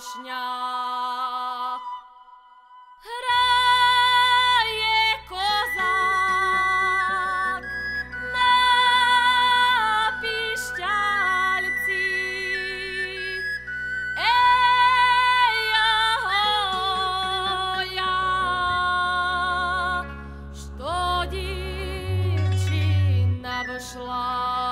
višňa. Hraje kozák na pišťalci. Ahoj, što divčina všla.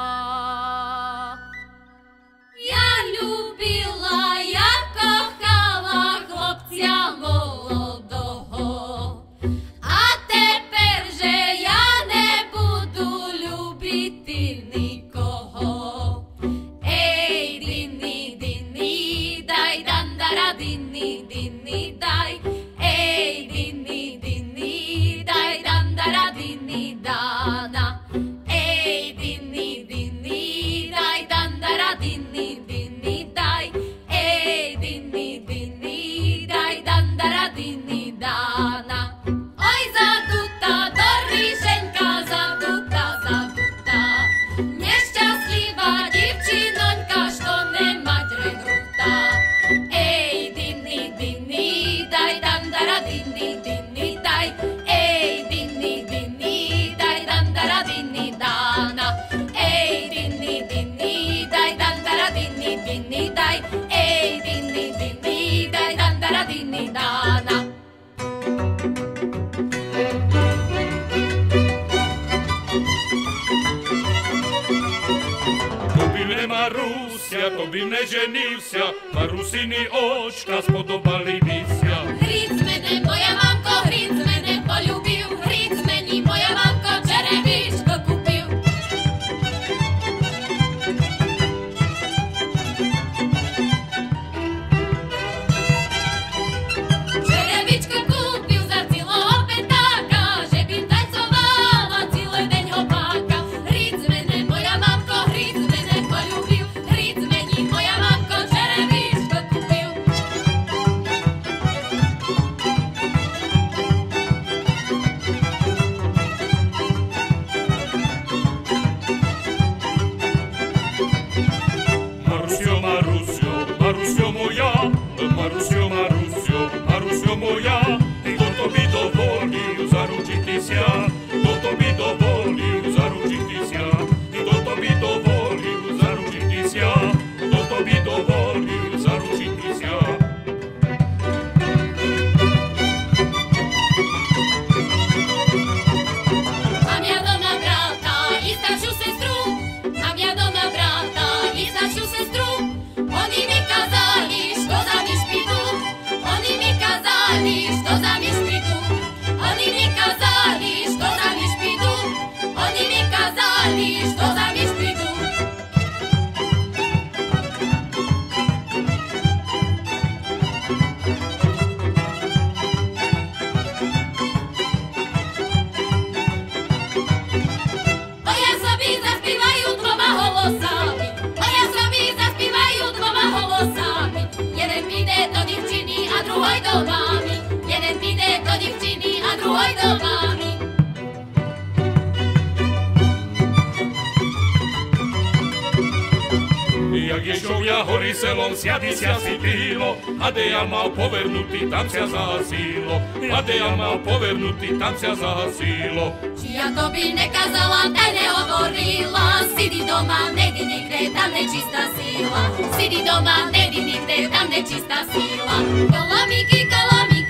Ja ljubila, ja kohala chlopcia молодого. A тепер же я не буду любити nikoho. Ej, dini, dini, daj, dandara, dini, dini, daj. Ej, dini, dini, daj, dandara, dini, dana. Ej, dini, dini, daj, dandara, dini, dini, daj. Ej, dini, dini, daj, dandara, dini, dana. Oj, zaduta, dorišenka, zaduta, zaduta. Nešťastlivá divčinonka, što nemať regruta. Ej, dini, dini, daj, dandara, dini, dini, daj. Ej, dini, dini, daj, dandara, dini, dana. Ej, dini, dini, daj, dandara, dini, dini, daj. Ej, dini, dini, daj, dandara, dini, dana. To by ne Marusia, to by ne ženivся, Marusini očka spodobali by ся. Hric mene, moja mamko, hric mene poljubil, hric meni, moja mamko, čerevičko kupil. Čerevičko kupil za ciloho petáka, že by tancovala cilý deň hopáka. Hric mene, moja mamko, hric mene poljubil, hric meni, moja mamko, čerevičko kupil. Marusio, Marusio, Marusio moja, Marusio, Marusio, Marusio moja, kto by dovolil zaručiti ся, kto by dovolil zaručiti ся, kto by dovolil zaručiti ся, kto by dovolil zaručiti ся. Mám ja doma brata i staršiu sestru, mám ja doma brata i staršiu sestru. Oni mi kazali, što za mi špitu, oni mi kazali, što za mi špitu, oni mi kazali, što za mi špitu, oni mi kazali, što za mi špitu. Oja sobі заспіваю двома голосами, oja собі заспіваю двома голосами. Jeden піде до дівчини, а другой до мами. Jeden піде до дівчини, а другой до мами. Jak ješov ja hori selom, sjadi ся sitilo, a de ja mal povernuti, tam ся zahasilo, a de ja mal povernuti, tam ся zahasilo. Či ja to by nekazala, taj ne hovorila. Sidi doma, nejdi nikde, tam nečistá síla. Sidi doma, nejdi nikde, tam nečistá síla. Kalamiki, kalamiki.